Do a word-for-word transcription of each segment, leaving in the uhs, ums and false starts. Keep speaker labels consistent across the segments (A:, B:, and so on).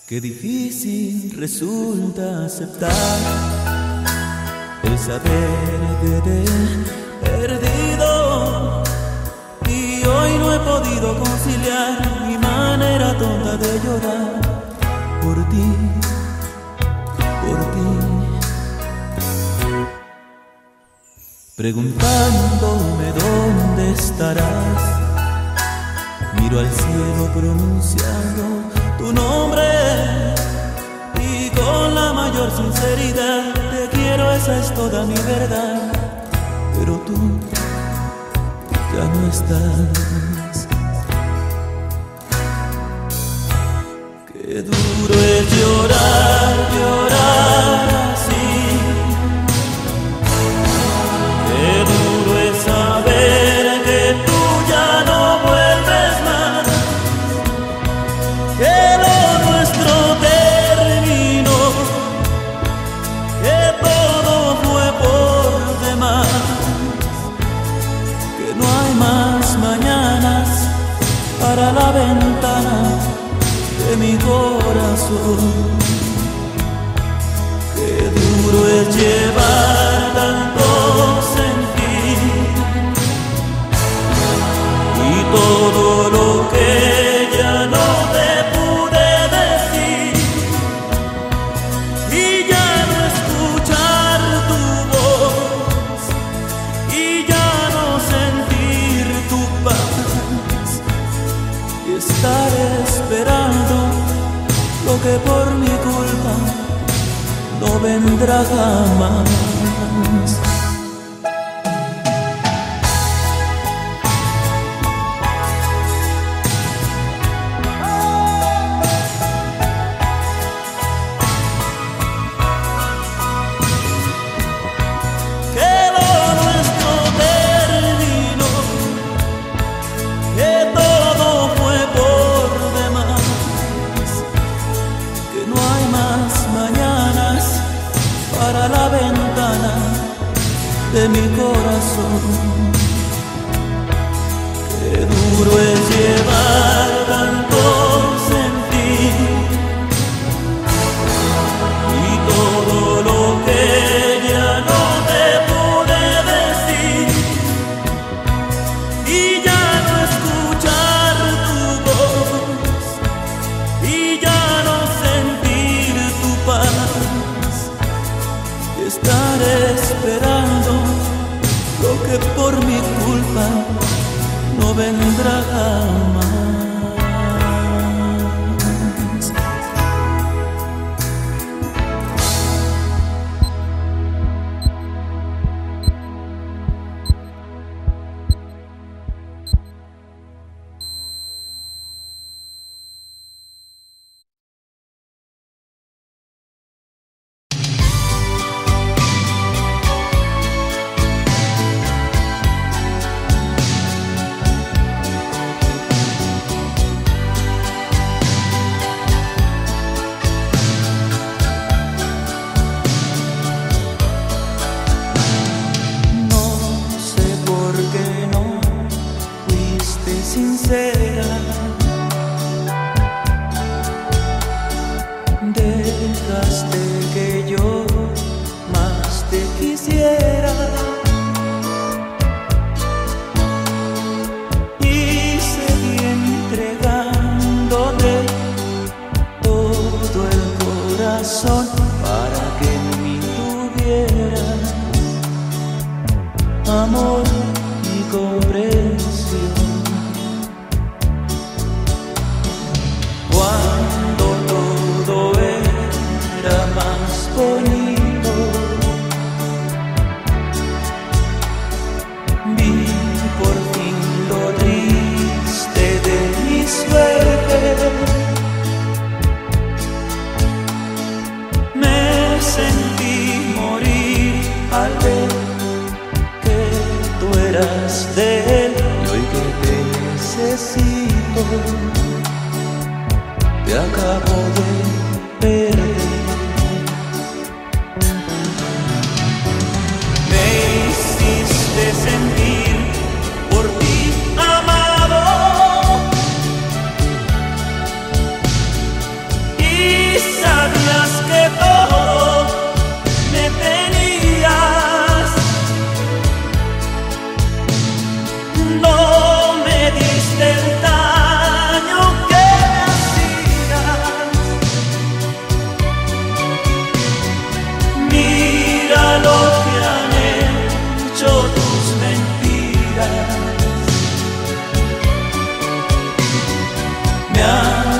A: Qué difícil resulta aceptar el saber que te he perdido, y hoy no he podido conciliar mi manera tonta de llorar por ti, por ti. Preguntándome dónde estarás, miro al cielo pronunciando tu nombre, y con la mayor sinceridad te quiero, esa es toda mi verdad. Pero tú ya no estás. Qué duro es llorar, llorar así. Qué duro es saber que tú ya no vuelves más, que lo nuestro terminó, que todo fue por demás, que no hay más mañanas para la ventana de mi corazón. Qué duro es llevar tanto sentir y todo lo que ya no te pude decir, y ya no escuchar tu voz, y ya no sentir tu paz, y estar esperando lo que por mi culpa no vendrá jamás. Para la ventana de mi corazón. Qué duro es llevar tanto sentir y todo lo que ya no te pude decir, y ya no escuchar tu voz, y ya no sentir tu paz, estar esperando lo que por mi culpa no vendrá jamás. Sincera, dejaste que yo más te quisiera, y seguí entregándote todo el corazón para que en mí tuvieras amor y comprensión. Cuando todo era más bonito, vi por fin lo triste de mi suerte. Me sentí morir al ver que tú eras de él, y hoy que te necesito te acabo de perder. Me hiciste sentir por ti amado, y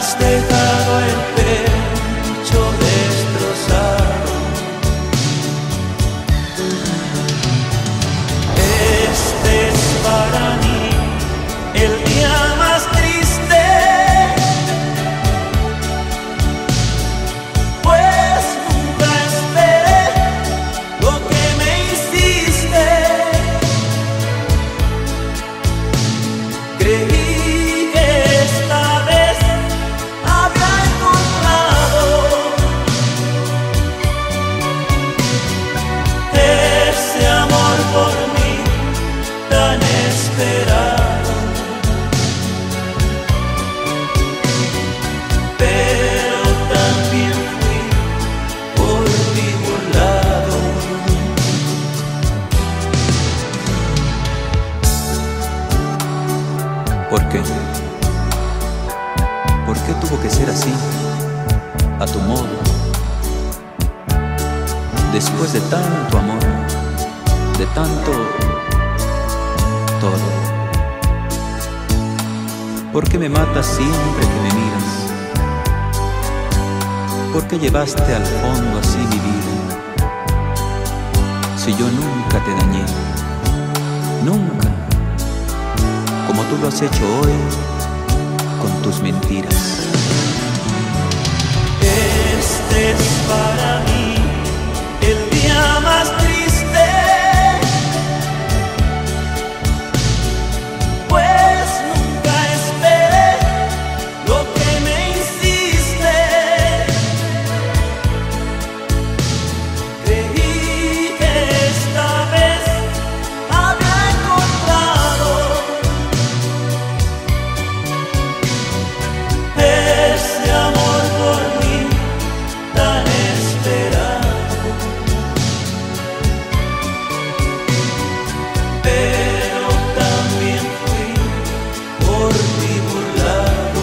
A: has dejado el pecho destrozado. Este es para mí el día más triste, pues nunca esperé lo que me hiciste. Creí que esta vez había encontrado ese amor por mí tan esperado, pero también fui por ti burlado.
B: ¿Por qué? ¿Por qué tuvo que ser así, a tu modo? Después de tanto amor, de tanto todo. ¿Por qué me matas siempre que me miras? ¿Por qué llevaste al fondo así mi vida? Si yo nunca te dañé, nunca, como tú lo has hecho hoy con tus mentiras.
A: Este es para mí el día más triste, pues nunca esperé lo que me hiciste. Creí que esta vez había encontrado ese amor por mí tan esperado, pero también fui por ti burlado.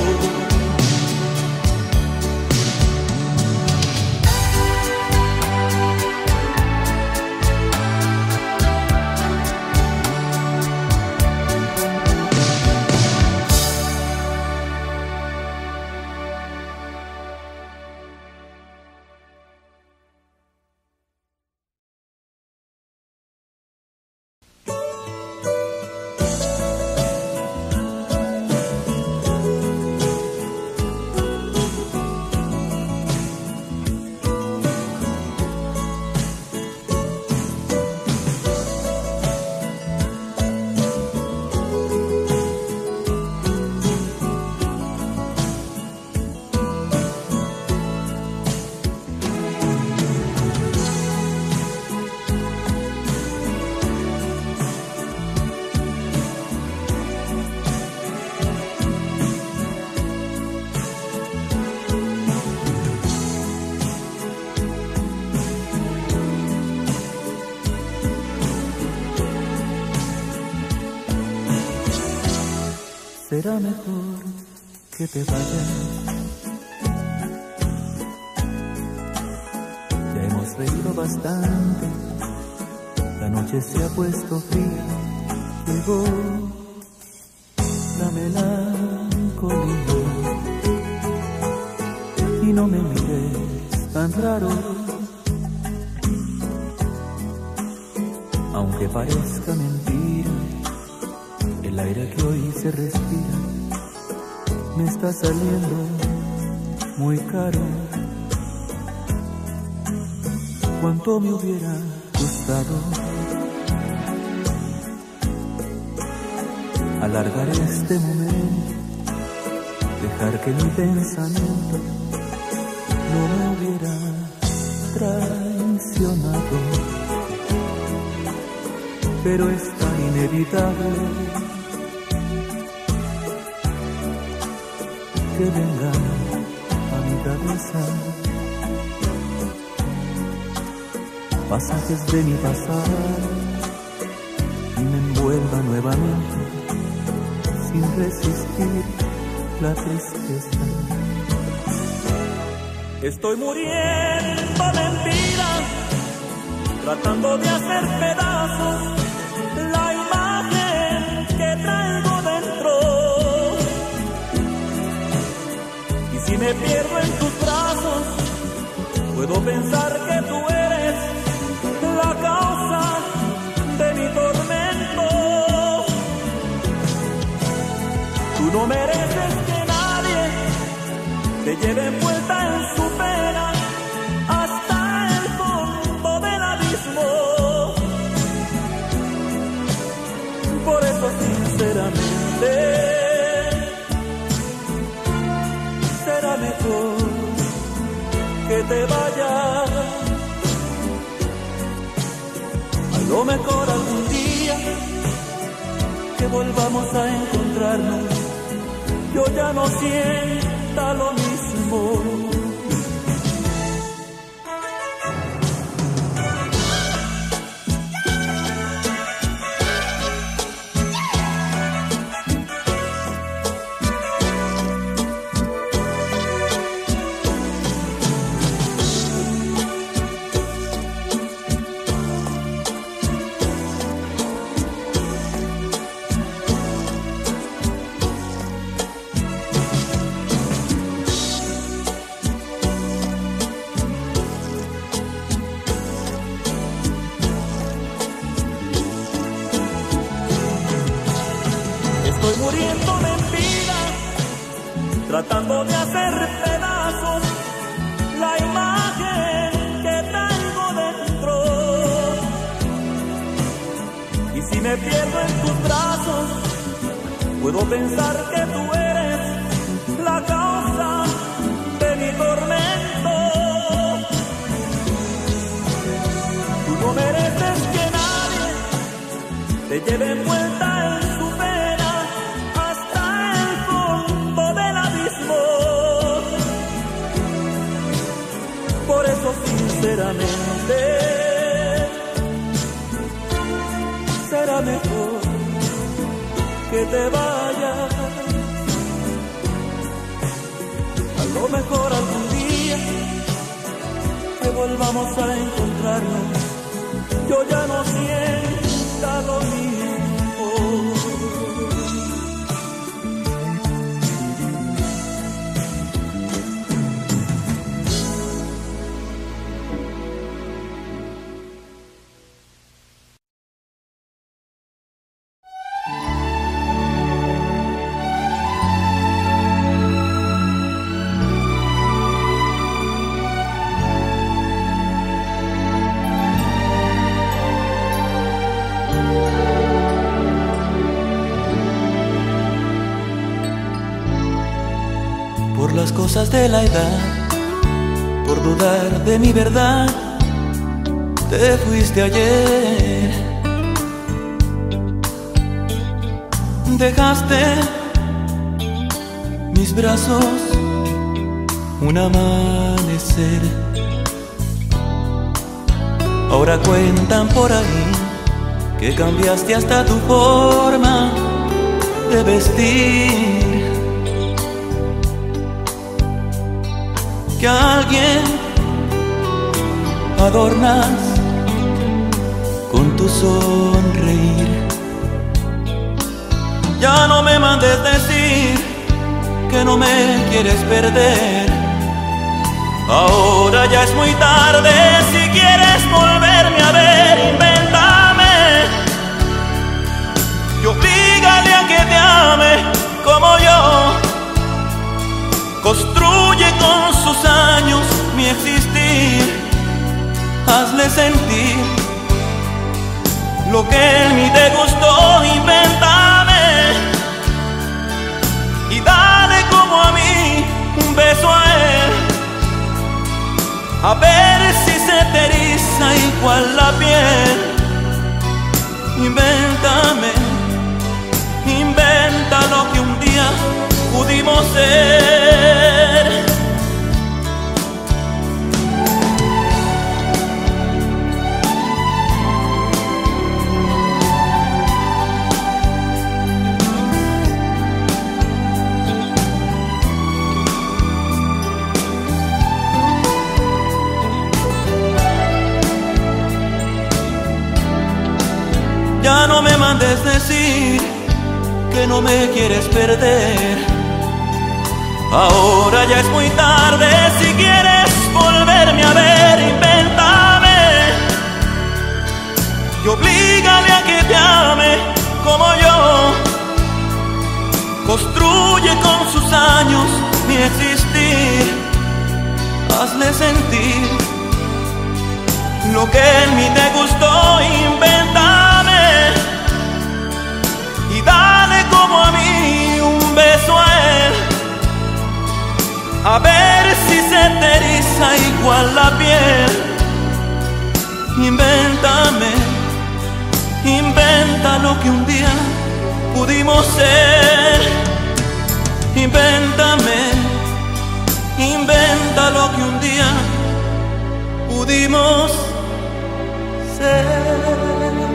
C: Será mejor que te vayas. Ya hemos reído bastante, la noche se ha puesto fría. Llegó la melancolía y no me mires tan raro, aunque parezca mentira. El aire que hoy se respira me está saliendo muy caro. Cuánto me hubiera gustado alargar este momento, dejar que mi pensamiento no me hubiera traicionado, pero es tan inevitable que venga a mi cabeza pasajes de mi pasado y me envuelva nuevamente sin resistir la tristeza.
A: Estoy muriendo de vida, tratando de hacer pedazos la imagen que traigo dentro. me pierdo en tus brazos, puedo pensar que tú eres la causa de mi tormento. Tú no mereces que nadie te lleve envuelta en su pena hasta el fondo del abismo. Por eso sinceramente será mejor que te vayas. A lo mejor algún día que volvamos a encontrarnos, yo ya no sienta lo mismo. Estoy muriéndome en vida, tratando de hacer pedazos la imagen que traigo dentro. Y si me pierdo en tus brazos, puedo pensar que tú eres la causa de mi tormento. Tú no mereces que nadie te lleve envuelta en su pena hasta el fondo del abismo. Por eso sinceramente será mejor que te vayas. A lo mejor algún día que volvamos a encontrarnos, yo ya no sienta lo mismo.
B: Por las cosas de la edad, por dudar de mi verdad, te fuiste ayer. Dejaste mis brazos un amanecer. Ahora cuentan por ahí que cambiaste hasta tu forma de vestir, que a alguien adornas con tu sonreír. Ya no me mandes decir que no me quieres perder. Ahora ya es muy tarde, si quieres volverme a ver, invéntame y obrígale a que te ame como yo. Construye con sus años mi existir, hazle sentir lo que en mí te gustó, invéntame y dale como a mí un beso a él, a ver si se te eriza igual la piel. Invéntame, inventa lo que un día pudimos ser. Ya no me mandes decir que no me quieres perder. Ahora ya es muy tarde, si quieres volverme a ver, invéntame y oblígale a que te ame como yo. Construye con sus años mi existir, hazle sentir lo que en mí te gustó, invéntame y dale como a mí un beso a él, a ver si se te eriza igual la piel. Invéntame, inventa lo que un día pudimos ser. Invéntame, inventa lo que un día pudimos ser.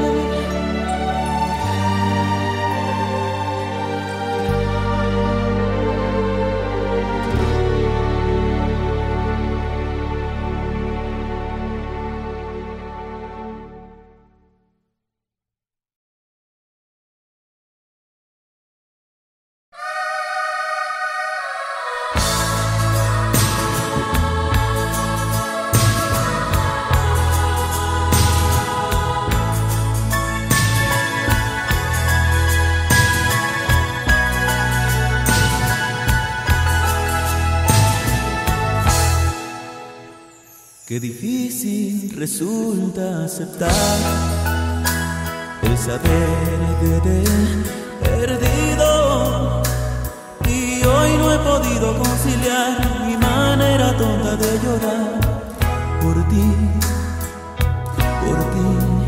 C: Qué difícil resulta aceptar el saber que te he perdido, y hoy no he podido conciliar mi manera tonta de llorar por ti, por ti.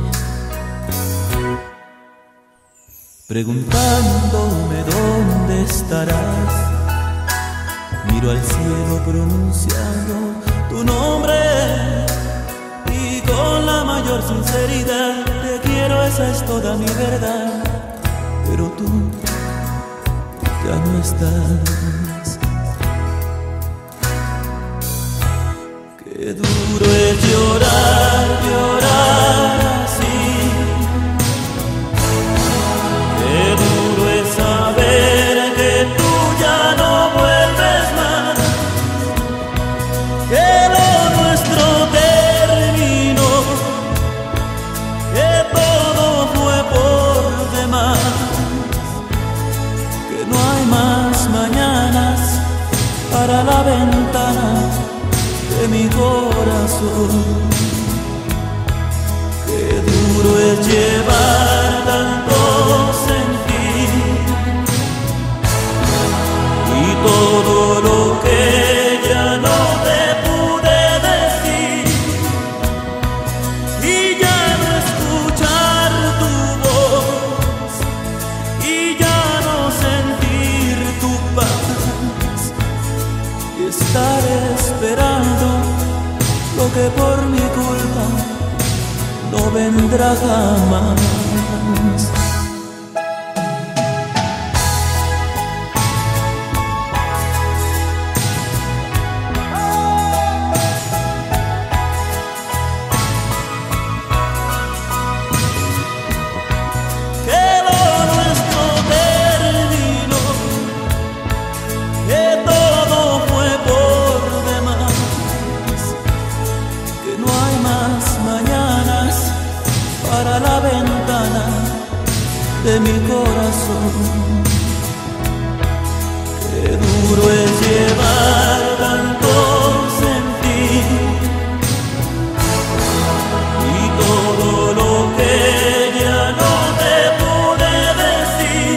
C: Preguntándome dónde estarás, miro al cielo pronunciando tu nombre y con la mayor sinceridad te quiero, esa es toda mi verdad, pero tú ya no estás. Qué duro es llorar, llorar así, qué duro es saber que tú ya no vuelves más, que lo nuestro terminó, que todo fue por demás, que no hay más mañanas para la ventana de mi corazón. Qué duro es llevar tanto sentir y todo lo que ya no te pude decir, y ya no escuchar tu voz, y ya no sentir tu paz, y estar esperando lo que por mi culpa no vendrá jamás. De mi corazón, qué duro es llevar tanto sentir y todo lo que ya no te pude decir,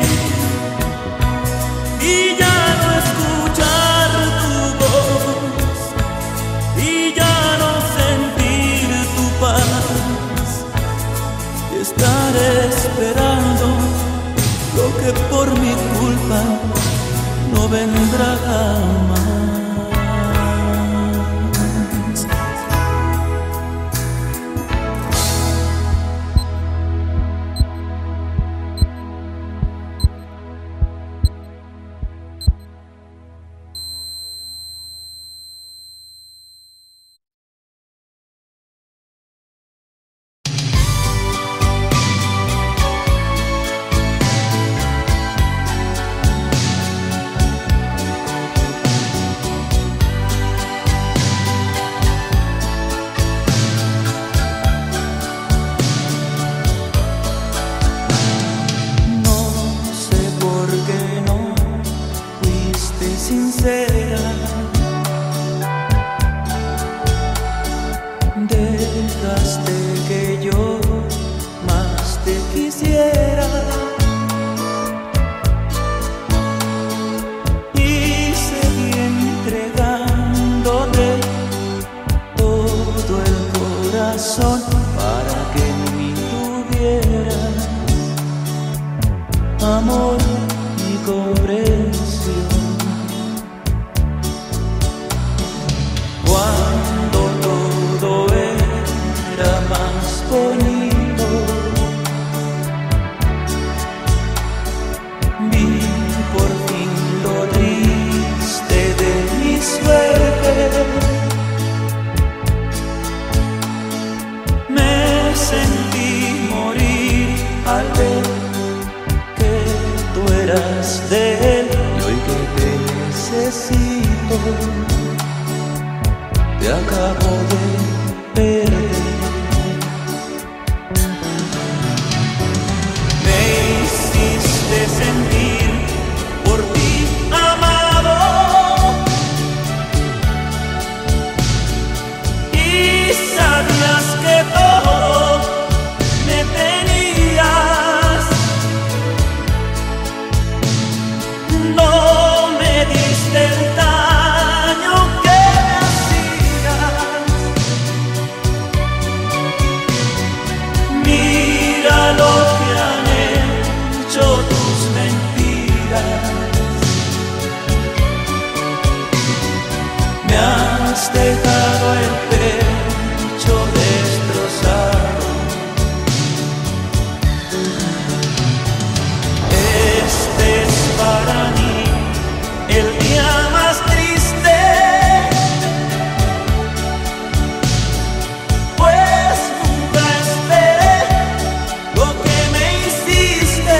C: y ya no escuchar tu voz, y ya no sentir tu paz, y estar esperando lo que por mi culpa no vendrá jamás.
B: amor y comprensión. Cuando todo era más bonito, vi por fin lo triste de mi suerte. Me sentí morir al ver que tú eras de él, y hoy que te necesito, te acabo de perder. Me hiciste sentir por ti amado, y sabías que todo me tenías. No me diste el daño que me hacías. Mira lo que han hecho tus mentiras. Me has dejado el pecho destrozado. Este es para mí el día más triste, pues nunca esperé lo que me hiciste.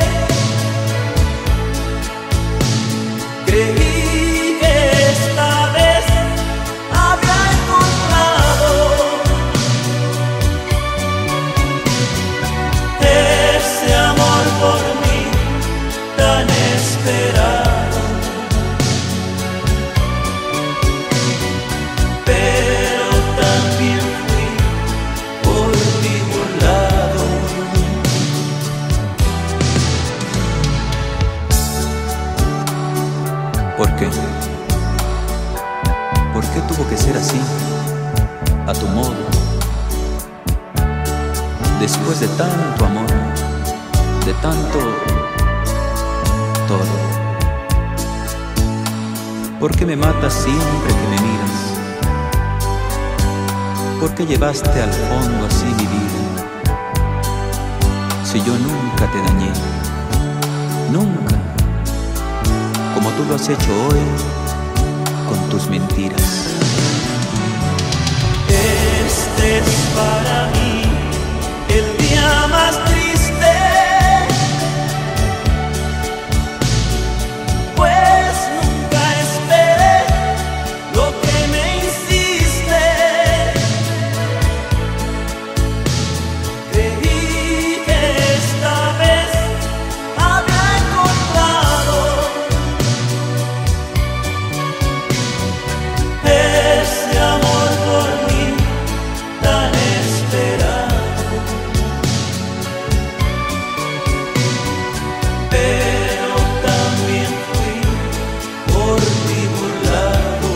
B: Creí que esta vez había encontrado ese amor por mí tan esperado. Pero también fui por ti burlado. ¿Por qué? ¿Por qué tuvo que ser así, a tu modo? Después de tanto amor, de tanto todo. ¿Por qué me matas siempre que me miras? ¿Por qué llevaste al fondo así mi vida? Si yo nunca te dañé, nunca, como tú lo has hecho hoy con tus mentiras. Este es para mí el día más triste, pues nunca esperé lo que me hiciste. Creí que esta vez había encontrado ese amor por mí tan esperado. Pero también fui por ti burlado.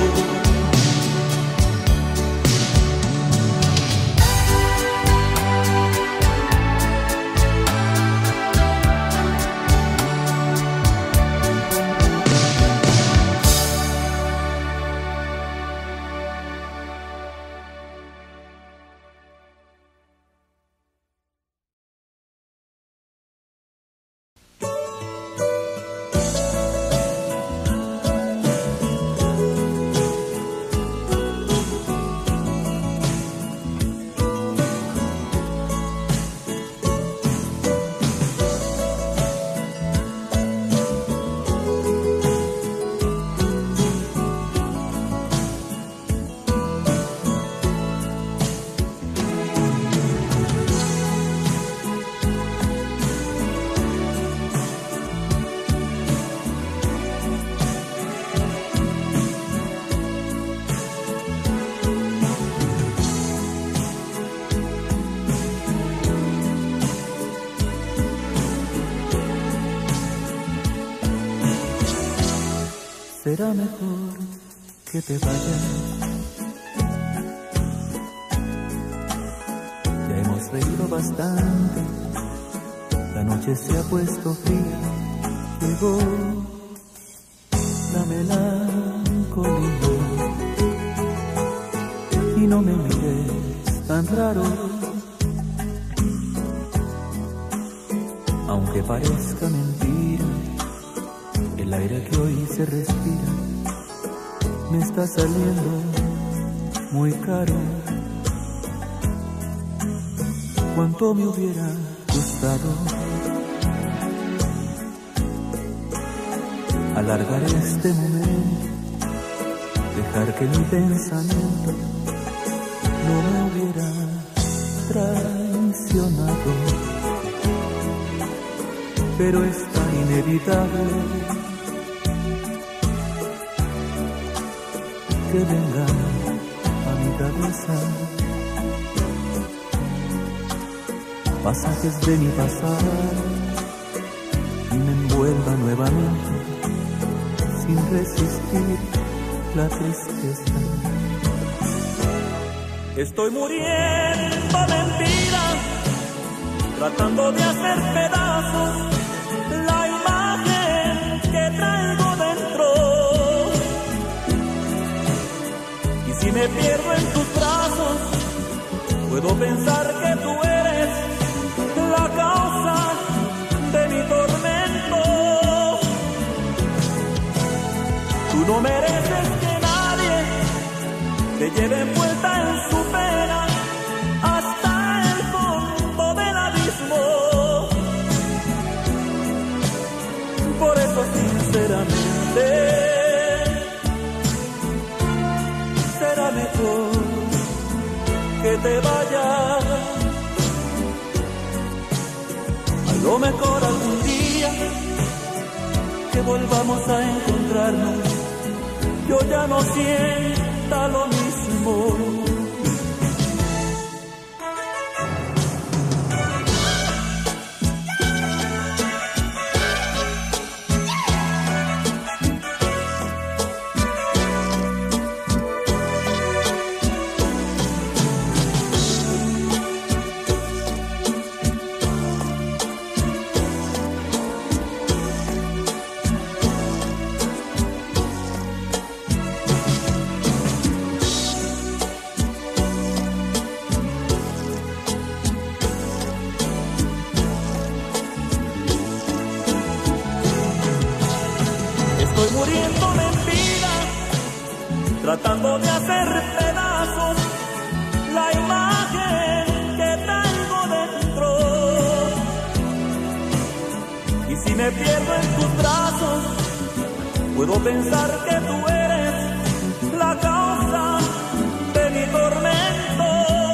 C: será mejor que te vayas. Ya hemos reído bastante La noche se ha puesto fría, llegó la melancolía. Y no me mires tan raro, aunque parezca mentira, el aire que hoy se respira me está saliendo muy caro. Cuánto me hubiera gustado alargar este momento, dejar que mi pensamiento no me hubiera traicionado, pero es tan inevitable que venga a mi cabeza pasajes de mi pasado y me envuelva nuevamente sin resistir la tristeza.
A: Estoy muriendo de mentiras, tratando de hacer pedazos la imagen que traigo dentro. Y si me pierdo en tus brazos, puedo pensar que tú eres la causa de mi tormento. Tú no mereces que nadie te lleve envuelta en su pena hasta el fondo del abismo. Por eso sinceramente será mejor que te vayas. A lo mejor algún día que volvamos a encontrarnos, yo ya no sienta lo mismo. Estoy muriéndome en vida, tratando de hacer pedazos la imagen que traigo dentro. Y si me pierdo en tus brazos, puedo pensar que tú eres la causa de mi tormento.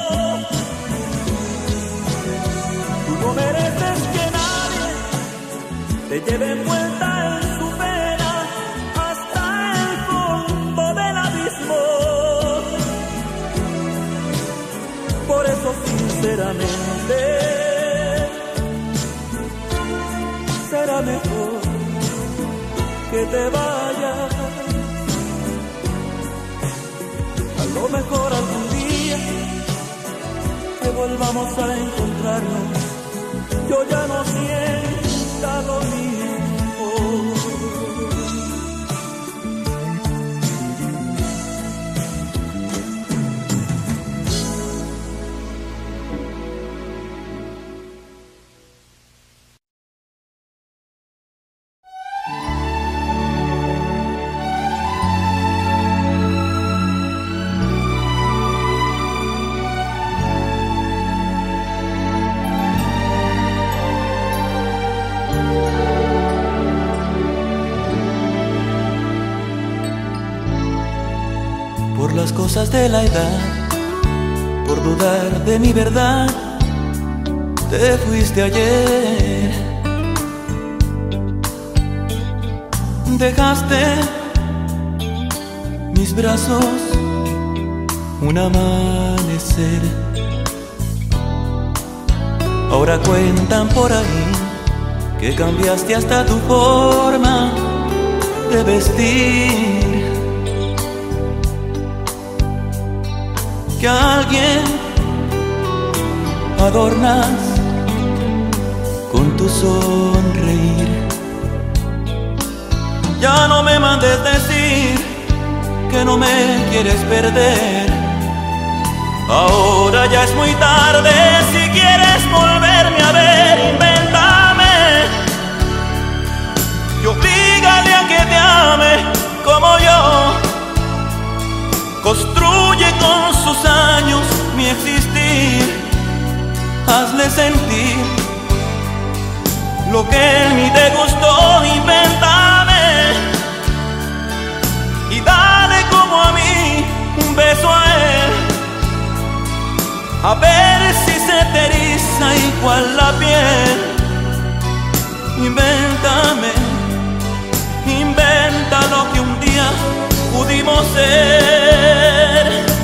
A: Tú no mereces que nadie te lleve envuelta en su pena hasta el fondo del abismo. Por eso sinceramente será mejor que te vayas. A lo mejor algún día que volvamos a encontrarnos, yo ya no sienta lo mismo.
B: Por las cosas de la edad, por dudar de mi verdad, te fuiste ayer. Dejaste mis brazos un amanecer. Ahora cuentan por ahí que cambiaste hasta tu forma de vestir, que a alguien adornas con tu sonreír. Ya no me mandes decir que no me quieres perder. Ahora ya es muy tarde, si quieres volverme a ver, invéntame y oblígale a que te ame como yo. Construye con sus años mi existir, hazle sentir lo que en mí te gustó, invéntame y dale como a mí un beso a él, a ver si se te eriza igual la piel. Invéntame, inventa lo que un día pudimos ser.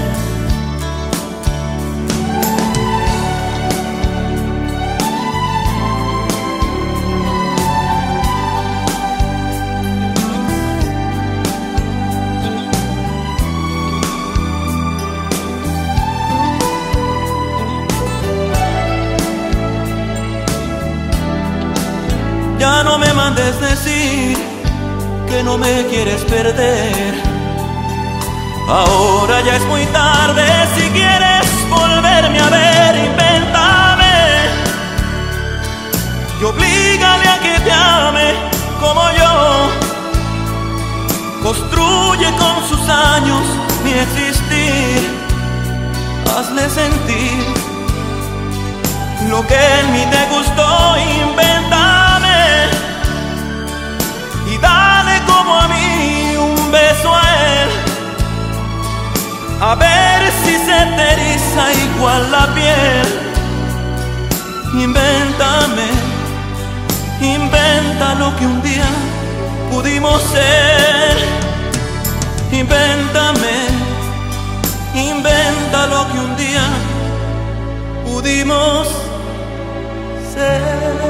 B: Ya no me mandes decir que no me quieres perder. Ahora ya es muy tarde, si quieres volverme a ver, invéntame y oblígale a que te ame como yo. Construye con sus años mi existir, hazle sentir lo que en mí te gustó, invéntame y dale como a mí un beso a él, a ver si se te eriza igual la piel. Invéntame, inventa lo que un día pudimos ser. Invéntame, inventa lo que un día pudimos ser.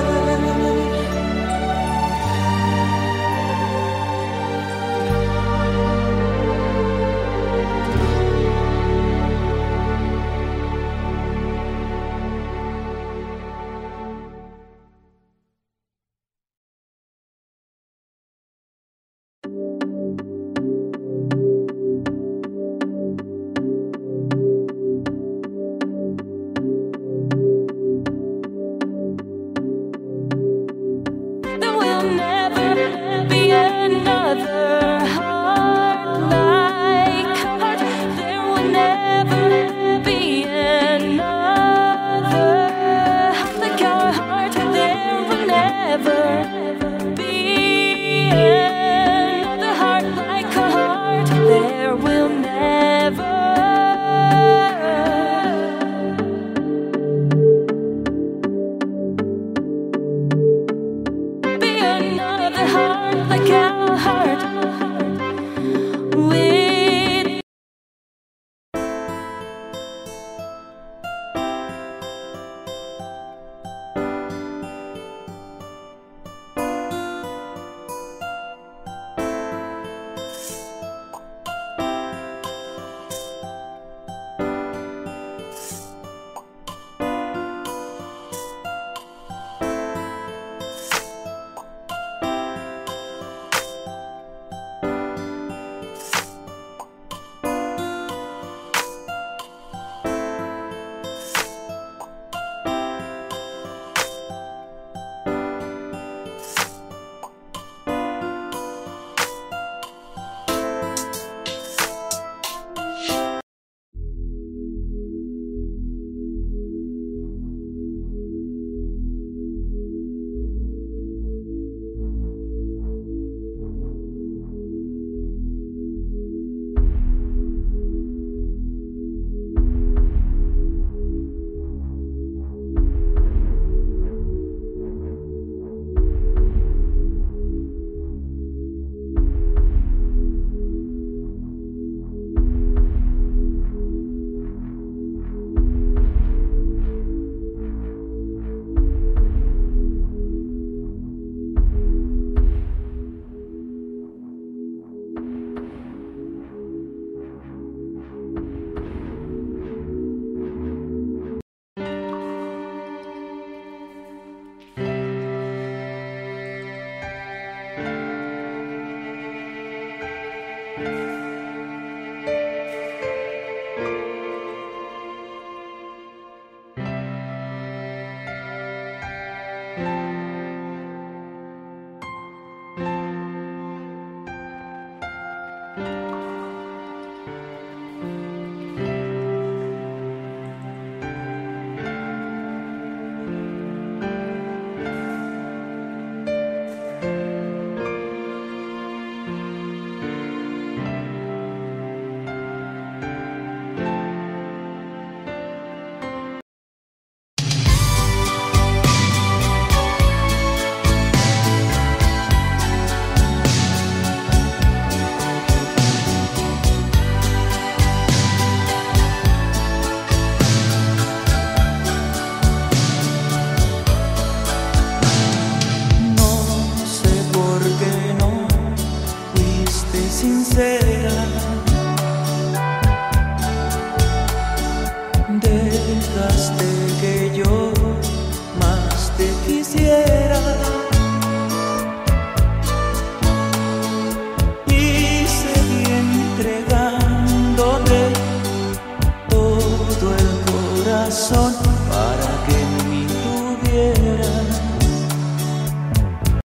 C: Thank you.